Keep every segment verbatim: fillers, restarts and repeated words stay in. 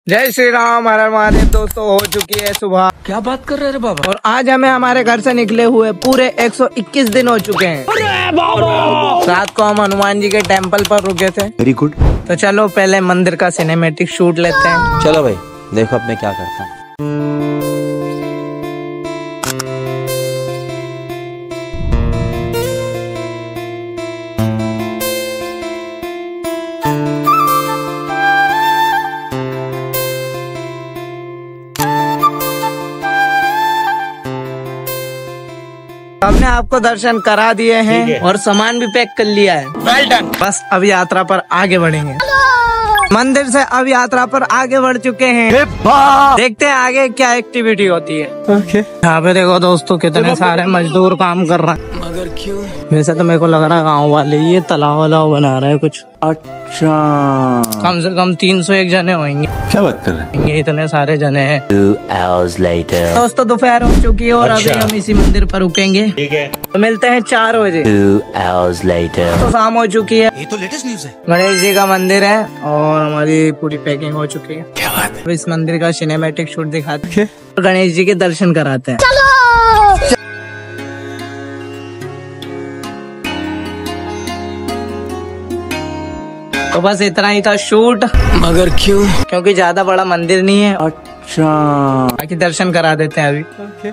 जय श्री राम, हर हर महादेव। दोस्तों, हो चुकी है सुबह। क्या बात कर रहे हैं बाबा? और आज हमें हमारे घर से निकले हुए पूरे एक सौ इक्कीस दिन हो चुके हैं। अरे बाबा! रात को हम हनुमान जी के टेम्पल पर रुके थे। Very good. तो चलो पहले मंदिर का सिनेमैटिक शूट लेते हैं। चलो भाई, देखो अब मैं क्या करता हूँ। हमने आपको दर्शन करा दिए हैं और सामान भी पैक कर लिया है। Well done. बस अब यात्रा पर आगे बढ़ेंगे। मंदिर से अब यात्रा पर आगे बढ़ चुके हैं। देखते हैं आगे क्या एक्टिविटी होती है। ओके। यहाँ पे देखो दोस्तों, कितने सारे मजदूर काम कर रहे हैं। मगर क्यों? वैसे तो मेरे को लग रहा है गाँव वाले ये तालाब वालाव बना रहे हैं कुछ। अच्छा, कम से कम तीन सौ एक जने होंगे। क्या बात कर रहे हैं? इतने सारे जने हैं। Two hours later. दोस्तों, दोपहर हो चुकी है और अच्छा। अभी हम इसी मंदिर पर रुकेंगे। ठीक है। तो मिलते हैं चार बजे। Two hours later. तो शाम हो चुकी है। ये तो लेटेस्ट न्यूज है। गणेश जी का मंदिर है और हमारी पूरी पैकिंग हो चुकी है। क्या बात है? अब इस मंदिर का सिनेमैटिक शूट दिखाते हैं और गणेश जी के दर्शन कराते हैं। तो बस इतना ही था शूट, मगर क्यों? क्योंकि ज्यादा बड़ा मंदिर नहीं है। अच्छा, बाकी दर्शन करा देते हैं अभी।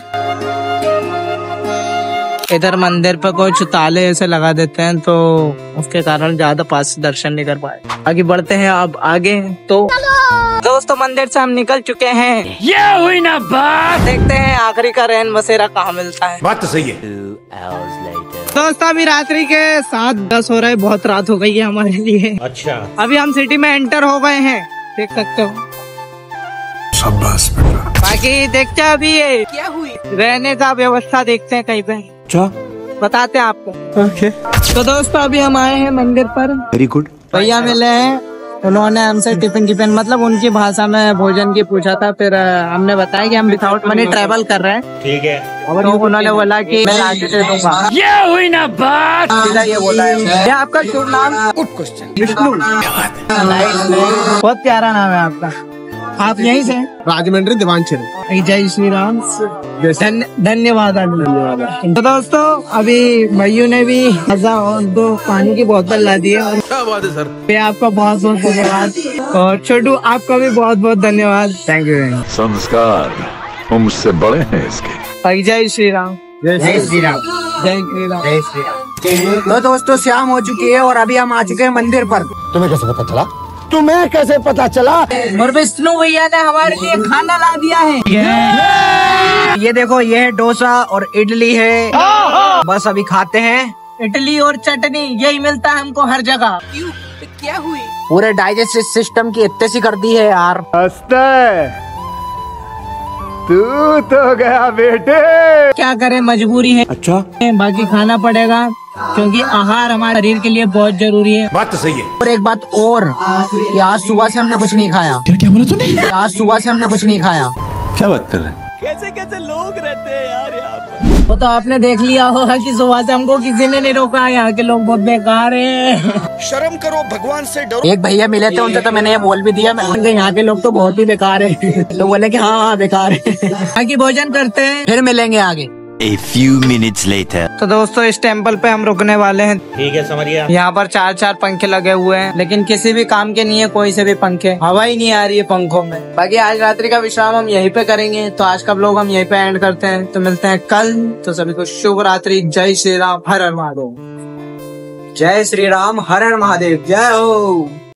इधर मंदिर पर कुछ ताले ऐसे लगा देते हैं, तो उसके कारण ज्यादा पास से दर्शन नहीं कर पाए। आगे बढ़ते हैं अब आगे। तो दोस्तों, मंदिर से हम निकल चुके हैं। ये हुई ना बात। देखते हैं आखिरी का रैन बसेरा कहाँ मिलता है। बात तो सही है। Two hours later. दोस्तों, अभी रात्रि के सात दस हो रहे, बहुत रात हो गई है हमारे लिए। अच्छा, अभी हम सिटी में एंटर हो गए हैं, देख सकते हो। शाबाश बेटा। बाकी देखते हैं अभी ये क्या हुई, रहने का व्यवस्था देखते हैं कहीं पे। अच्छा, बताते हैं आपको। ओके। तो दोस्तों, अभी हम आए हैं मंदिर पर। Very good. भैया मिले हैं, उन्होंने हमसे टिफिन टिफिन मतलब उनकी भाषा में भोजन की पूछा था। फिर अ, हमने बताया कि हम विदाउट मनी ट्रैवल कर रहे हैं। ठीक है। तो उन्होंने बोला कि मैं आगे दे दूंगा। ये हुई ना बात। सीधा ये बोला है। ये आपका शुभ नाम? Good question. विष्णु। क्या बात है? बहुत प्यारा नाम है आपका। आप यहीं से? राजमंड्री दीवानचर। जय श्री राम। धन्य धन्यवाद। तो दोस्तों, अभी भैयू ने भी मजा और दो पानी की बोतल ला दी है। और क्या बात है सर? ये आपका बहुत बहुत धन्यवाद। और छोटू, आपका भी बहुत बहुत धन्यवाद। Thank you. संस्कार वो मुझसे बड़े हैं इसके। जय श्री राम। जय श्री राम। जय श्री राम। जय श्री राम। तो दोस्तों, शाम हो चुकी है और अभी हम आ चुके हैं मंदिर पर। तुम्हें कैसे पता चला? तुम्हें कैसे पता चला? और विष्णु भैया ने हमारे लिए खाना ला दिया है। ये देखो, ये है डोसा और इडली है। बस अभी खाते हैं। इडली और चटनी यही मिलता है हमको हर जगह। क्या हुई? पूरे डाइजेस्टिव सिस्टम की इतने सी कर दी है यार। तू तो गया बेटे। क्या करें, मजबूरी है। अच्छा, बाकी खाना पड़ेगा क्योंकि आहार हमारे शरीर के लिए बहुत जरूरी है। बात तो सही है। और एक बात और, कि आज सुबह से हमने कुछ नहीं खाया। क्या बोला तूने? आज सुबह से हमने कुछ नहीं खाया। क्या बात कर रहे हैं? कैसे कैसे लोग रहते हैं यार यहाँ पर। वो तो आपने देख लिया होगा कि सुबह से हमको किसी ने नहीं रोका। यहाँ के लोग बहुत बेकार हैं। शर्म करो, भगवान से डरो। एक भैया मिले थे, उनसे तो मैंने ये बोल भी दिया, मैं यहाँ के लोग तो बहुत ही बेकार है। तो बोले कि हाँ हाँ बेकार है। बाकी भोजन करते हैं, फिर मिलेंगे आगे। A few minutes later. तो दोस्तों, इस टेम्पल पे हम रुकने वाले हैं। ठीक है, समझ गया। यहाँ पर चार चार पंखे लगे हुए हैं, लेकिन किसी भी काम के नहीं है कोई से भी पंखे। हवा ही नहीं आ रही है पंखों में। बाकी आज रात्रि का विश्राम हम यहीं पे करेंगे। तो आज का व्लॉग हम यहीं पे एंड करते हैं। तो मिलते हैं कल। तो सभी को शुभ रात्रि। जय श्री राम, हर हर महादेव। जय श्री राम, हर हर महादेव। जय हो।